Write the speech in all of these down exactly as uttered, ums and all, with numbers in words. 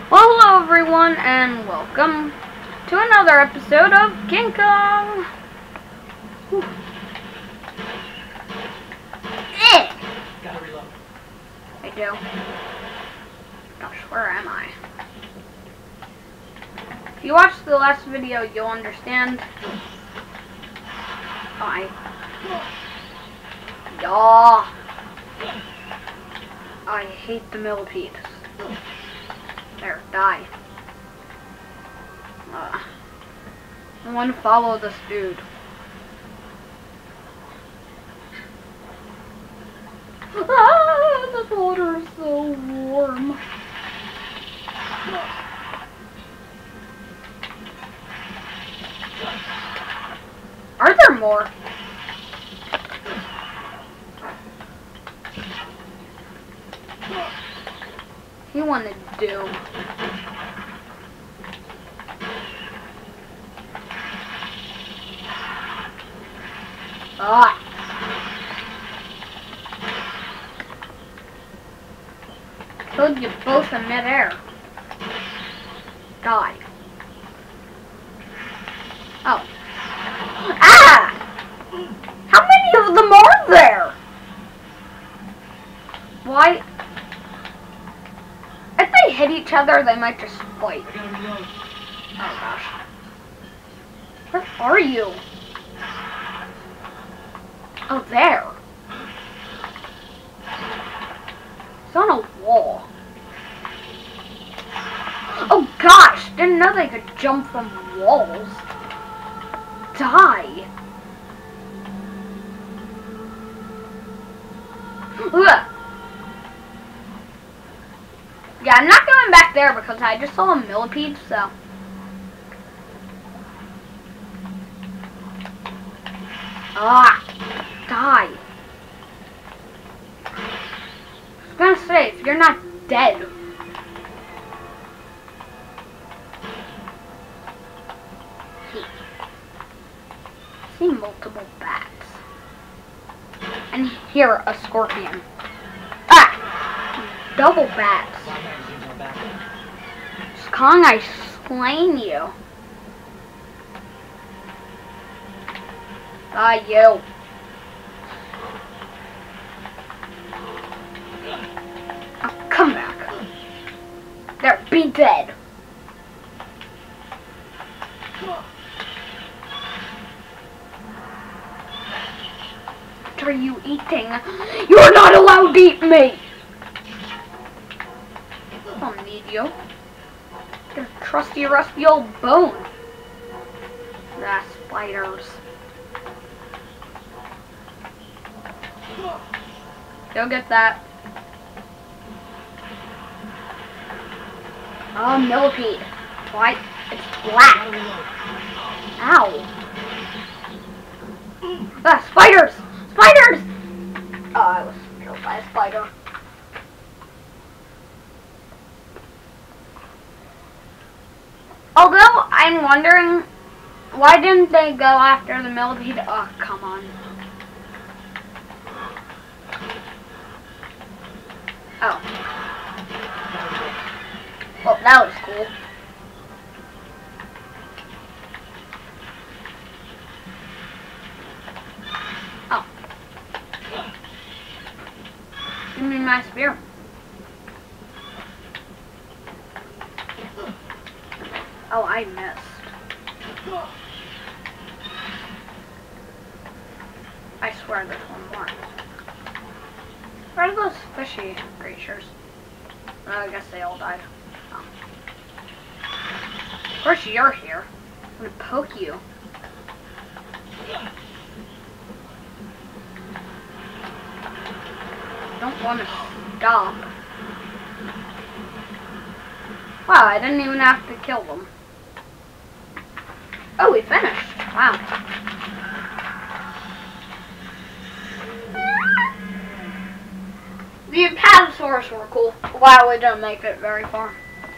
Well, hello everyone, and welcome to another episode of King Kong. Whew. Eh. Gotta reload. I do. Gosh, where am I? If you watched the last video, you'll understand. I. Yaw. I hate the millipedes. There, die. Uh, I want to follow this dude. Ah, this water is so warm. Are there more? He wanted to do. Ah. Killed you both in midair. Die. Oh. Ah! How many of them are there? Why? If they hit each other, they might just fight. I gotta reload. Oh gosh. Where are you? Oh, there. It's on a wall. Oh gosh, didn't know they could jump from walls. Die. Ugh. Yeah, I'm not going back there because I just saw a millipede, so. Ah, die. I was gonna say, if you're not dead. See, see multiple bats. And here, a scorpion. Ah, double bats. Kong, I slain you. Ah, you. Oh, come back. There, be dead. What are you eating? You are not allowed to eat me. I don't need you. Your trusty, rusty old bone. Ah, spiders. Go get that. Oh, millipede. Why? It's black. Ow. Ah, spiders! Spiders! Oh, I was killed by a spider. Although, I'm wondering, why didn't they go after the millipede? Oh, come on. Oh. Well, that was cool. Oh. Give me my spear. Oh, I missed. I swear there's one more. Where are those fishy creatures? Oh, I guess they all died. Oh. Of course you're here. I'm gonna poke you. Don't want to stop. Wow, I didn't even have to kill them. Oh, we finished. Wow. The Apatosaurus were cool. Wow, we didn't make it very far.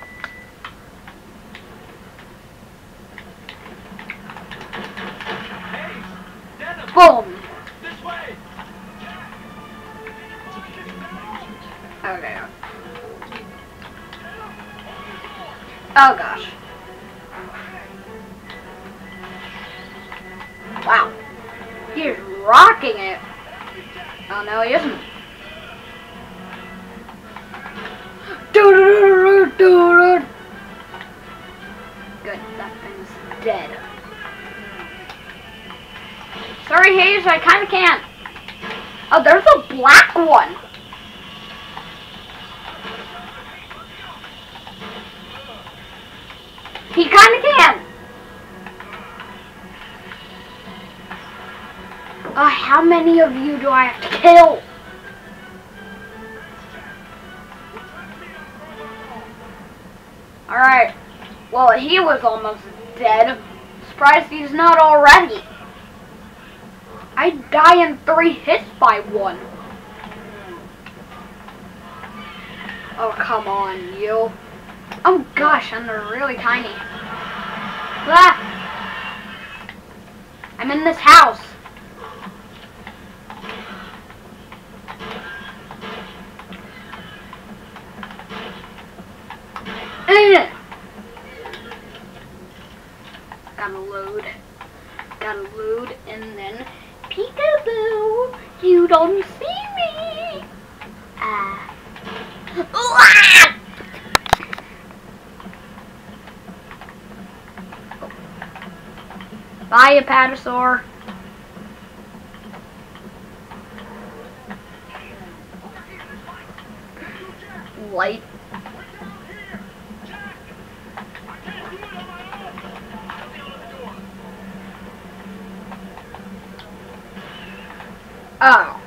Hey, Boom. this way. Okay. Oh gosh. Wow. He's rocking it. Oh no, he isn't. Good, that thing's dead. Sorry, Hayes, I kinda can't. Oh, there's a black one. He kinda can. Uh, how many of you do I have to kill? Alright. Well, he was almost dead. Surprised he's not already. I die in three hits by one. Oh, come on, you. Oh gosh, and they're really tiny. Ah! I'm in this house. Gotta load. Gotta load and then peekaboo. You don't see me. Ah. Ah! Bye, Apatosaur. Light. Oh.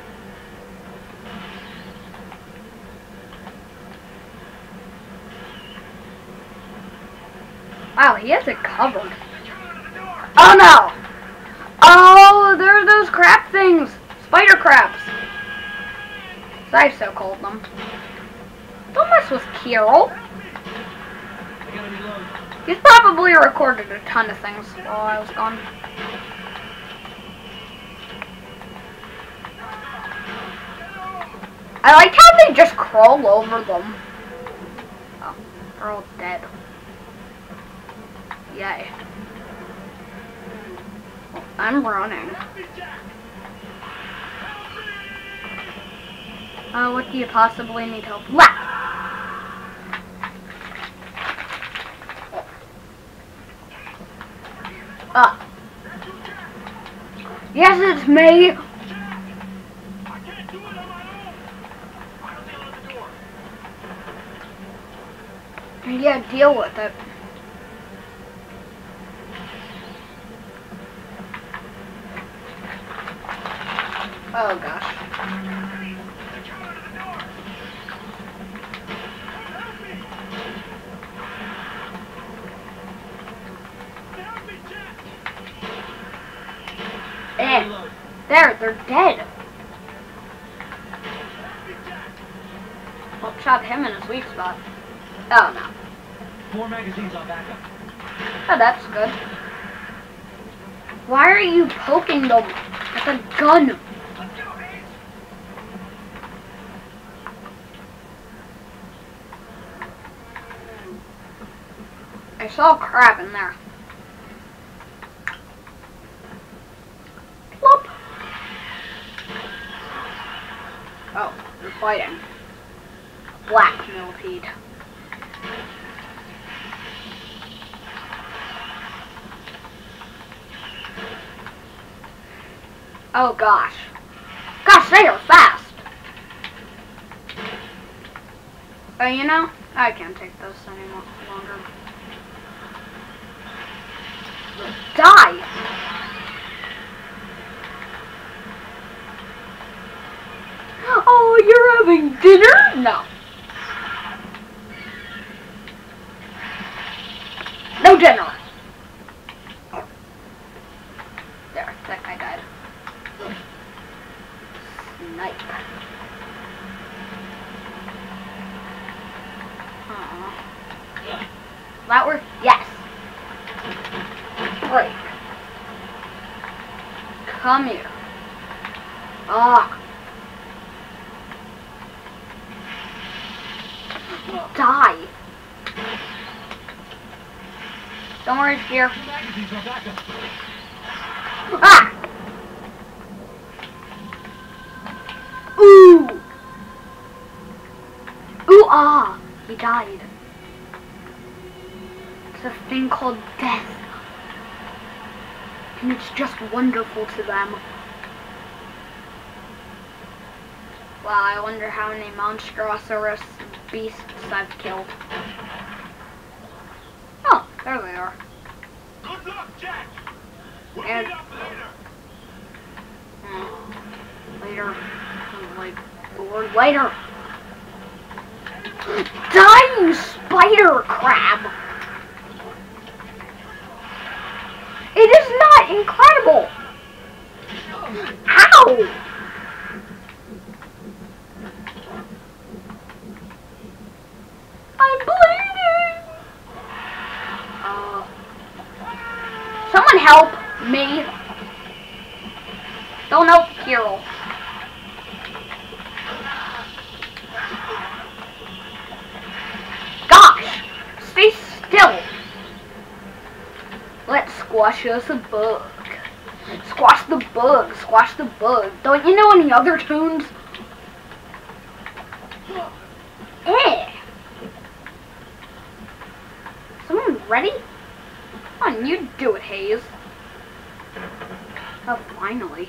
Wow, he has it covered. Oh no! Oh, there are those crab things! Spider crabs! As I so called them. Don't mess with Kirill. He's probably recorded a ton of things while I was gone. I like how they just crawl over them. Oh, they're all dead. Yay. Well, I'm running. Uh, what do you possibly need help with? Uh. Yes, it's me. Yeah, deal with it. Oh gosh. Eh. There, they're dead. Well, shot him in his weak spot. Oh no. More magazines on backup. Oh, that's good. Why are you poking them with a gun? I saw a crab in there. Plop. Oh, they're fighting. Black millipede. Oh gosh. Gosh, they are fast. Oh, you know, I can't take this any longer. Die! Oh, you're having dinner? No. No dinner. There, that guy died. Snipe. Aww. That worked? Yes. Break. Come here. Ah. Die. Don't worry, it's here. Magazines on backup. Ah! Ooh! Ooh ah! He died. It's a thing called death. And it's just wonderful to them. Wow, I wonder how many Monstrosaurus beasts I've killed. Oh, there they are. Good luck, Jack. We'll And- meet up later. Hmm. Later. I'm like, Lord, later. Die, you spider crab! It is not incredible! Ow! I'm bleeding! Uh, someone help me! Don't help Kirill. Gosh! Stay still! Let's squash us a bug. Squash the bug, squash the bug. Don't you know any other tunes? Eh! Someone ready? Come on, you do it, Hayes. Oh, finally.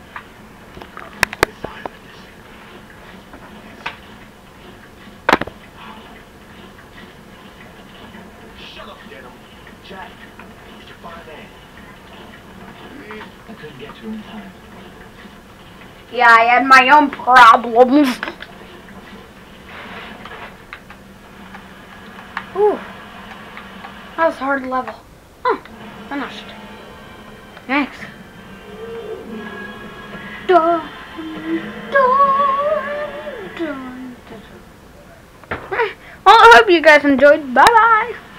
Shut up, Denim. Jack, did you find Anne? I couldn't get to her in time. Yeah, I had my own problems. Ooh. That was a hard level. Oh, finished. Thanks. Dun, dun, dun, dun. Well, I hope you guys enjoyed. Bye-bye.